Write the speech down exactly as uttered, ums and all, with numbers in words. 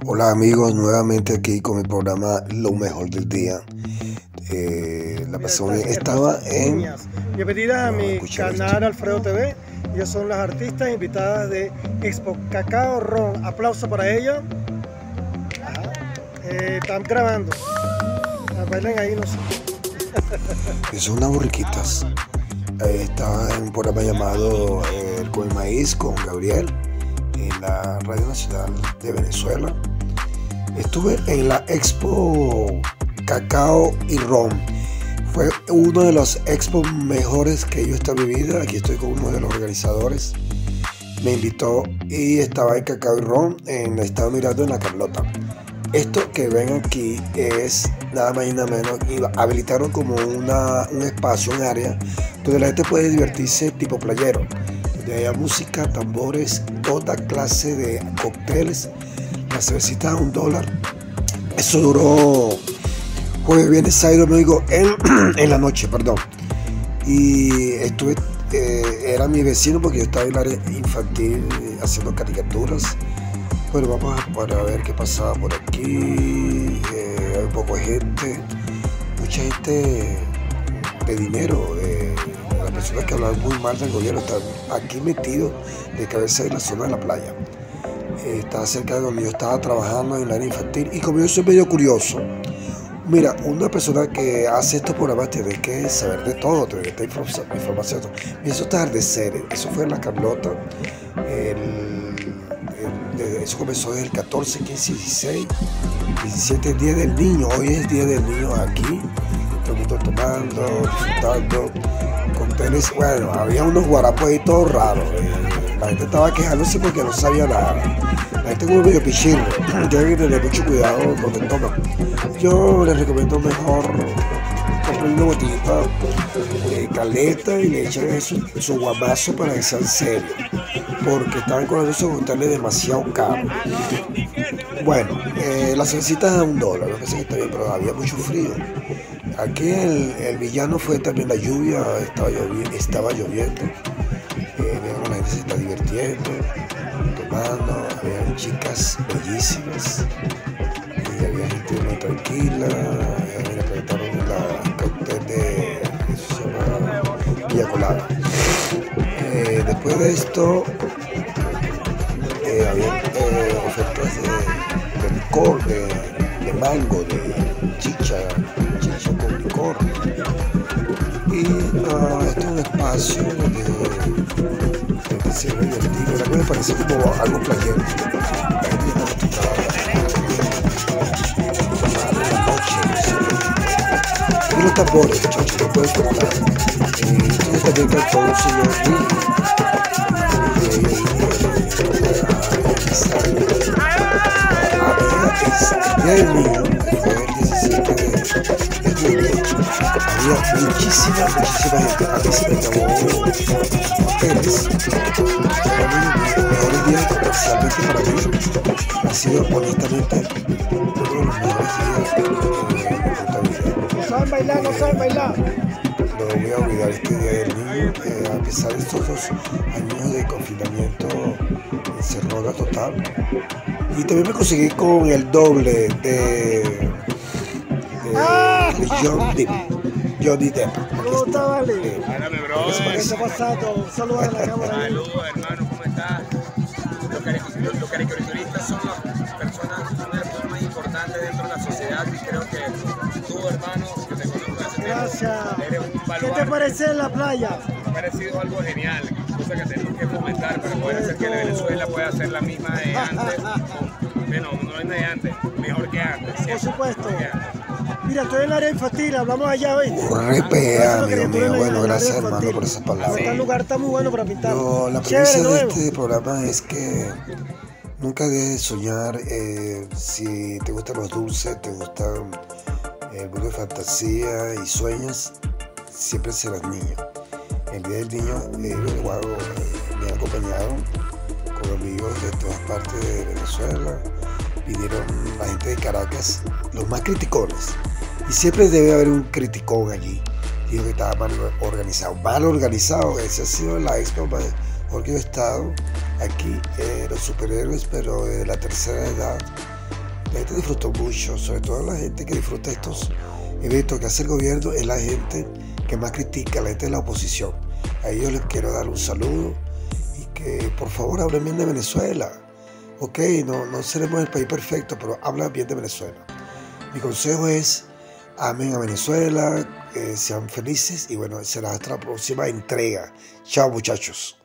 Hola amigos, nuevamente aquí con mi programa Lo Mejor del Día. Eh, la persona estaba en... Bienvenida a no, mi canal Alfredo T V. Ellas son las artistas invitadas de Expo Cacao Ron. Aplauso para ellas. Eh, están grabando. Bailen ahí, no sé. Son unas borriquitas. Eh, estaba en un programa llamado eh, El Con el Maíz con Gabriel en la Radio Nacional de Venezuela. Estuve en la Expo Cacao y Ron. Fue uno de los expos mejores que yo he vivido. Aquí estoy con uno de los organizadores. Me invitó y estaba en Cacao y Ron. En, estaba mirando en la Carlota. Esto que ven aquí es nada más y nada menos. Y habilitaron como una, un espacio, un área donde la gente puede divertirse tipo playero. Donde haya música, tambores, toda clase de cócteles. La cervecita a un dólar. Eso duró jueves, viernes, sábado, domingo en, en la noche, perdón. Y estuve, eh, era mi vecino porque yo estaba en el área infantil haciendo caricaturas. Bueno, vamos a, para ver qué pasaba por aquí. Eh, hay un poco de gente, mucha gente de dinero, de, de las personas que hablan muy mal del gobierno, están aquí metidos de cabeza en la zona de la playa. Estaba cerca de donde yo estaba trabajando en el área infantil, y como yo soy medio curioso, mira, una persona que hace estos programas tiene que saber de todo, tiene que tener información. Y eso atardecer, eso fue en la Carlota, el, el, eso comenzó desde el catorce, quince, dieciséis, diecisiete, día del niño. Hoy es día del niño aquí, todo el mundo tomando, disfrutando, cócteles. Bueno, había unos guarapos ahí todos raros. La gente estaba quejándose porque no sabía nada. La gente como medio pichirro. Tienen que tener mucho cuidado donde toman. Yo les recomiendo mejor comprar una botellita de caleta y le echan eso, su guamazo para que sean serios. Porque estaban con esos cócteles demasiado caros. Bueno, eh, las cervecitas a un dólar, me parece que está bien, pero había mucho frío. Aquí el, el villano fue también la lluvia, estaba lloviendo. Estaba lloviendo. Eh, la gente se está divirtiendo, tomando, había chicas bellísimas y había gente muy tranquila. Eh, me presentaron la cóctel de, eso se llama Villa Colada. Eh, después de esto eh, había eh, ofertas de, de licor, de, de mango, de chicha, chicha con licor. Y uh, este es un espacio donde donde se ve divertido. La cosa me parece como algo playero. La gente está acostumbrada a la noche. Y los tambores, muchachos, no pueden faltar. Entonces también cantó un señor aquí. Había el niño, fue el diecisiete de julio. Había muchísima, muchísima gente. A mí se me acabó hoteles. Los mejores días comercialmente para mí ha sido honestamente uno de los mejores días de mi vida. No saben bailar, no saben bailar. No voy a olvidar este día del niño, eh, a pesar de estos dos años de confinamiento, encerrona total. Y también me conseguí con el doble de, de, de John Depp. Johnny Depp. ¿Cómo está, vale? Eh, Háblame, bro. ¿Qué está pasando? Un saludo a la cámara. Saludos, hermano, ¿cómo estás? Los, caric los caricaturistas son las personas, una de las personas más importantes dentro de la sociedad, y creo que tú, hermano, que te conozco hace tiempo, Gracias. eres un baluarte. ¿Qué te parece en la playa? Me ha parecido algo genial, cosa que tenemos que fomentar para poder hacer que Venezuela pueda ser la misma de antes. Bueno, no es de antes, mejor que antes. Por supuesto. Mejor que antes. Mira, estoy en el área infantil, hablamos allá hoy. Repea, amigo mío. Bueno, gracias, hermano, por esas palabras. Este lugar está muy bueno para pintar. No, la Chévere, premisa de nuevo. este programa es que nunca dejes de soñar. Eh, si te gustan los dulces, te gustan el mundo de fantasía y sueñas, siempre serás niño. El día del niño, eh, me, guardo, eh, me han acompañado con amigos de todas partes de Venezuela. Vinieron la gente de Caracas, los más criticones. Y siempre debe haber un criticón allí. Digo que estaba mal organizado. Mal organizado. Esa ha sido la expo mejor que yo he estado. aquí eh, los superhéroes, pero de la tercera edad. La gente disfrutó mucho, sobre todo la gente que disfruta estos eventos que hace el gobierno, es la gente que más critica, la gente de la oposición. A ellos les quiero dar un saludo y que por favor hablen bien de Venezuela. Ok, no, no seremos el país perfecto, pero hablan bien de Venezuela. Mi consejo es, amen a Venezuela, eh, sean felices y bueno, será hasta la próxima entrega. Chao muchachos.